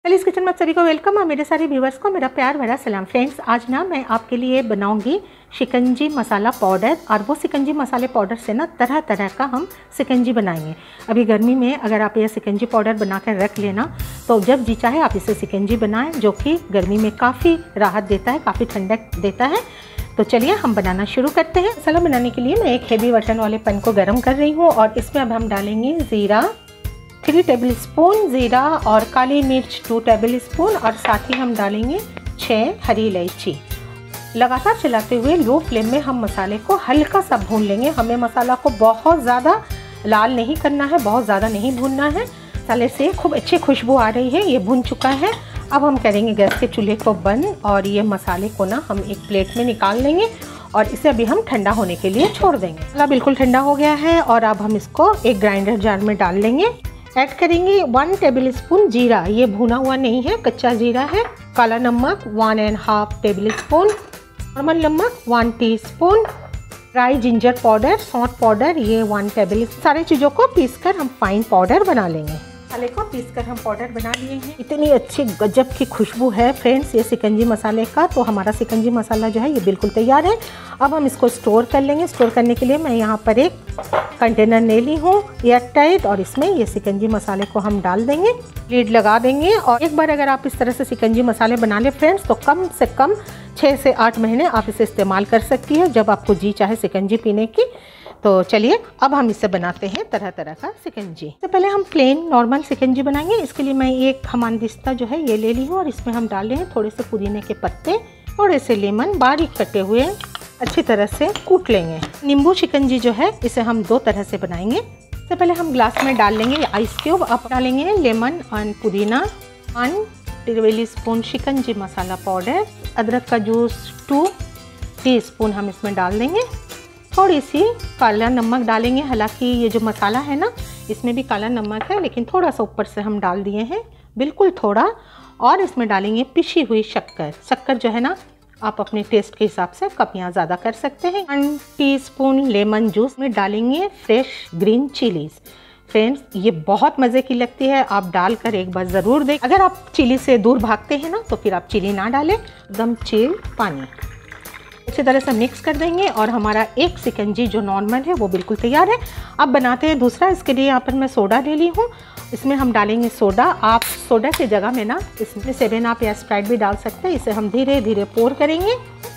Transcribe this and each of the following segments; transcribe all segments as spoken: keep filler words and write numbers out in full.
Alice kitchen में आप सभी को वेलकम और मेरे सारे व्यूवर्स को मेरा प्यार भरा सलाम। फ्रेंड्स, आज ना मैं आपके लिए बनाऊंगी शिकंजी मसाला पाउडर, और वो शिकंजी मसाले पाउडर से ना तरह तरह का हम शिकंजी बनाएंगे। अभी गर्मी में अगर आप ये शिकंजी पाउडर बना कर रख लेना तो जब जी चाहे आप इसे शिकंजी बनाएं, जो कि गर्मी में काफ़ी राहत देता है, काफ़ी ठंडक देता है। तो चलिए हम बनाना शुरू करते हैं। मसाला बनाने के लिए मैं एक हेवी बटन वाले पैन को गर्म कर रही हूँ और इसमें अब हम डालेंगे ज़ीरा थ्री टेबल स्पून ज़ीरा और काली मिर्च टू टेबल स्पून, और साथ ही हम डालेंगे छः हरी इलायची। लगातार चलाते हुए लो फ्लेम में हम मसाले को हल्का सा भून लेंगे। हमें मसाला को बहुत ज़्यादा लाल नहीं करना है, बहुत ज़्यादा नहीं भूनना है। मसाले से खूब अच्छी खुशबू आ रही है, ये भून चुका है। अब हम करेंगे गैस के चूल्हे को बंद और ये मसाले को ना हम एक प्लेट में निकाल लेंगे और इसे अभी हम ठंडा होने के लिए छोड़ देंगे। मसाला बिल्कुल ठंडा हो गया है और अब हम इसको एक ग्राइंडर जार में डाल लेंगे। ऐड करेंगे वन टेबल स्पून जीरा, ये भुना हुआ नहीं है, कच्चा जीरा है। काला नमक one and half tablespoon, normal नमक one teaspoon, dry ginger powder सौंठ पाउडर ये वन टेबल। सारी चीज़ों को पीसकर हम फाइन पाउडर बना लेंगे। मसाले को पीसकर हम पाउडर बना लिए हैं। इतनी अच्छी गजब की खुशबू है फ्रेंड्स ये शिकंजी मसाले का। तो हमारा शिकंजी मसाला जो है ये बिल्कुल तैयार है। अब हम इसको स्टोर कर लेंगे। स्टोर करने के लिए मैं यहाँ पर एक कंटेनर ले ली हूँ एयर टाइट, और इसमें ये शिकंजी मसाले को हम डाल देंगे, लीड लगा देंगे। और एक बार अगर आप इस तरह से शिकंजी मसाले बना ले फ्रेंड्स तो कम से कम छः से आठ महीने आप इसे इस्तेमाल कर सकती है जब आपको जी चाहे शिकंजी पीने की। तो चलिए अब हम इसे बनाते हैं तरह तरह का शिकंजी। तो पहले हम प्लेन नॉर्मल शिकंजी बनाएंगे। इसके लिए मैं एक हमानदिस्ता जो है ये ले ली हूँ और इसमें हम डाल रहे हैं थोड़े से पुदीने के पत्ते, थोड़े से लेमन बारीक कटे हुए, अच्छी तरह से कूट लेंगे। नींबू शिकंजी जो है इसे हम दो तरह से बनाएंगे। सबसे पहले हम ग्लास में डाल लेंगे आइस क्यूब, अब डालेंगे लेमन और पुदीना, one tablespoon shikanji masala powder, अदरक का जूस टू टी स्पून हम इसमें डाल देंगे। थोड़ी सी काला नमक डालेंगे, हालांकि ये जो मसाला है ना इसमें भी काला नमक है, लेकिन थोड़ा सा ऊपर से हम डाल दिए हैं, बिल्कुल थोड़ा। और इसमें डालेंगे पिसी हुई शक्कर। शक्कर जो है ना आप अपने टेस्ट के हिसाब से कपियाँ ज़्यादा कर सकते हैं। वन टीस्पून लेमन जूस में डालेंगे फ्रेश ग्रीन चिलीज। फ्रेंड्स ये बहुत मज़े की लगती है, आप डालकर एक बार ज़रूर देख। अगर आप चिली से दूर भागते हैं ना तो फिर आप चिली ना डालें, एकदम चिल पानी। अच्छी तरह से मिक्स कर देंगे और हमारा एक शिकंजी जो नॉर्मल है वो बिल्कुल तैयार है। अब बनाते हैं दूसरा। इसके लिए यहाँ पर मैं सोडा ले ली हूँ, इसमें हम डालेंगे सोडा। आप सोडा की जगह में ना इसमें सेवन अप या स्प्राइट भी डाल सकते हैं। इसे हम धीरे धीरे पोर करेंगे,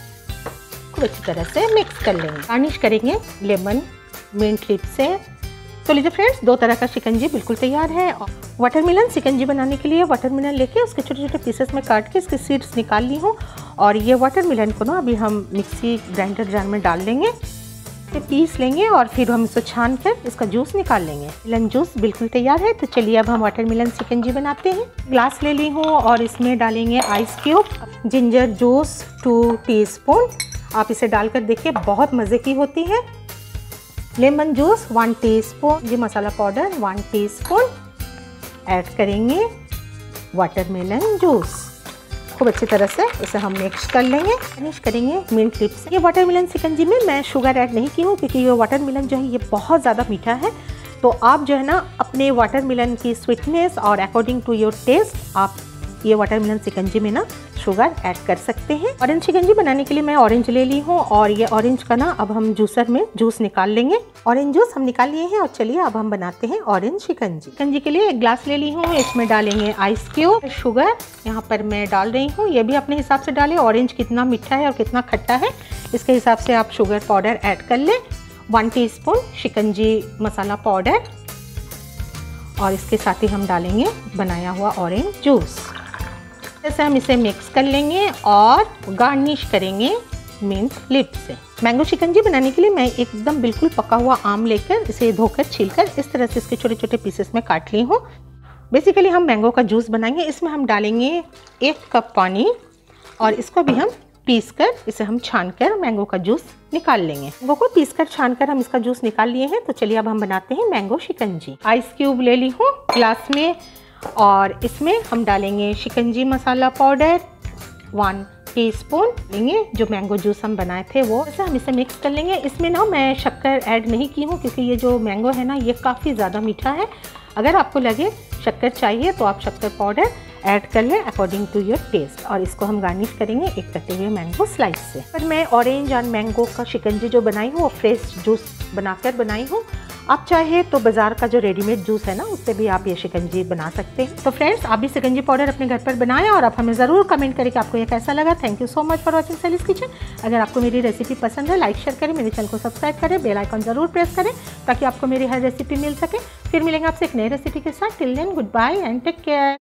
खूब अच्छी तरह से मिक्स कर लेंगे। गार्निश करेंगे लेमन मिंट लिप से। तो लीजिए फ्रेंड्स, दो तरह का शिकंजी बिल्कुल तैयार है। वाटरमेलन शिकंजी बनाने के लिए वाटरमेलन लेके उसके छोटे छोटे पीसेस में काट के इसकी सीड्स निकाल ली हूँ, और ये वाटरमेलन को ना अभी हम मिक्सी ग्राइंडर जार में डाल देंगे, इसे पीस लेंगे और फिर हम इसको छान कर इसका जूस निकाल लेंगे। मेलन जूस बिल्कुल तैयार है। तो चलिए अब हम वाटरमेलन शिकंजी बनाते हैं। ग्लास ले ली हूँ और इसमें डालेंगे ice cube, ginger juice two teaspoon. आप इसे डालकर देखिए बहुत मज़े की होती है। लेमन जूस वन टीस्पून, ये masala powder one teaspoon, add करेंगे वाटरमेलन जूस। खूब अच्छी तरह से इसे हम मिक्स कर लेंगे। फिनिश करेंगे मिंट लिप से। ये वाटरमेलन शिकंजी में मैं शुगर ऐड नहीं की हूँ क्योंकि ये वाटरमेलन जो है ये बहुत ज़्यादा मीठा है। तो आप जो है ना अपने वाटरमेलन की स्वीटनेस और अकॉर्डिंग टू योर टेस्ट आप ये वाटरमेलन शिकंजी में ना शुगर ऐड कर सकते हैं। ऑरेंज शिकंजी बनाने के लिए मैं ऑरेंज ले ली हूँ और ये ऑरेंज का ना अब हम जूसर में जूस निकाल लेंगे। ऑरेंज जूस हम निकाल लिए हैं और चलिए अब हम बनाते हैं ऑरेंज शिकंजी। शिकंजी के लिए एक ग्लास ले ली हूँ, इसमें डालेंगे आइस क्यूब, शुगर यहाँ पर मैं डाल रही हूँ। ये भी अपने हिसाब से डालें, ऑरेंज कितना मीठा है और कितना खट्टा है इसके हिसाब से आप शुगर पाउडर ऐड कर लें। One teaspoon shikanji masala powder, और इसके साथ ही हम डालेंगे बनाया हुआ ऑरेंज जूस। जैसे हम इसे मिक्स कर लेंगे और गार्निश करेंगे मिंट लिप से। मैंगो शिकंजी बनाने के लिए मैं एकदम बिल्कुल पका हुआ आम लेकर इसे धोकर छीलकर इस तरह से इसके छोटे छोटे पीसेस में काट ली हूँ। बेसिकली हम मैंगो का जूस बनाएंगे। इसमें हम डालेंगे एक कप पानी और इसको भी हम पीस कर इसे हम छान कर मैंगो का जूस निकाल लेंगे। मैंगो को पीस कर छान कर हम इसका जूस निकाल लिए हैं। तो चलिए अब हम बनाते हैं मैंगो शिकंजी। आइस क्यूब ले ली हूँ ग्लास में और इसमें हम डालेंगे shikanji masala powder one teaspoon लेंगे। जो मैंगो जूस हम बनाए थे वो ऐसे हम इसे मिक्स कर लेंगे। इसमें ना मैं शक्कर ऐड नहीं की हूँ क्योंकि ये जो मैंगो है ना ये काफ़ी ज़्यादा मीठा है। अगर आपको लगे शक्कर चाहिए तो आप शक्कर पाउडर ऐड कर लें अकॉर्डिंग टू योर टेस्ट। और इसको हम गार्निश करेंगे एक कटे हुए मैंगो स्लाइस से। पर मैं ऑरेंज और मैंगो का शिकंजी जो बनाई हूँ वो फ्रेश जूस बनाकर बनाई हूँ। आप चाहे तो बाज़ार का जो रेडीमेड जूस है ना उससे भी आप ये शिकंजी बना सकते हैं। तो फ्रेंड्स, आप भी शिकंजी पाउडर अपने घर पर बनाएं और आप हमें ज़रूर कमेंट करें कि आपको ये कैसा लगा। Thank you so much for watching Sally's kitchen. अगर आपको मेरी रेसिपी पसंद है, लाइक शेयर करें, मेरे चैनल को सब्सक्राइब करें, बेल आइकन ज़रूर प्रेस करें ताकि आपको मेरी हर रेसिपी मिल सके। फिर मिलेंगे आपसे एक नई रेसिपी के साथ। Till then, good bye and take care.